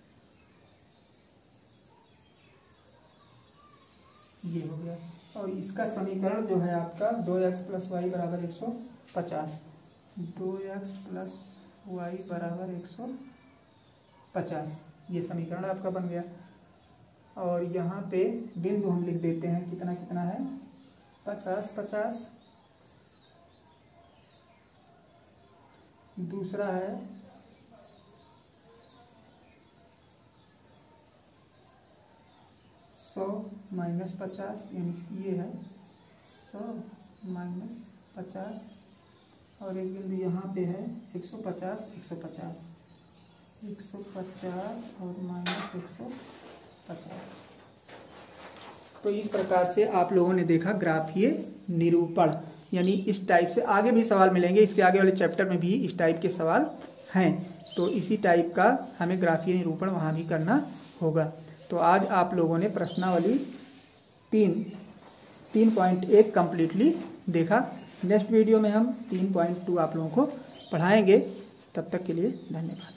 ये हो गया। और इसका समीकरण जो है आपका दो एक्स प्लस वाई बराबर एक सौ पचास, दो एक्स प्लस वाई बराबर एक सौ पचास, ये समीकरण आपका बन गया। और यहाँ पे बिंदु हम लिख देते हैं, कितना कितना है, पचास पचास दूसरा है सौ माइनस पचास, यानी ये है सौ माइनस पचास, और एक बिंदु यहाँ पे है एक सौ पचास, एक सौ पचास, एक सौ पचास और माइनस एक सौ पचास। तो इस प्रकार से आप लोगों ने देखा ग्राफीय निरूपण, यानी इस टाइप से आगे भी सवाल मिलेंगे, इसके आगे वाले चैप्टर में भी इस टाइप के सवाल हैं। तो इसी टाइप का हमें ग्राफीय निरूपण वहाँ भी करना होगा। तो आज आप लोगों ने प्रश्नावली तीन तीन पॉइंट एक कम्प्लीटली देखा। नेक्स्ट वीडियो में हम तीन पॉइंट टू आप लोगों को पढ़ाएंगे। तब तक के लिए धन्यवाद।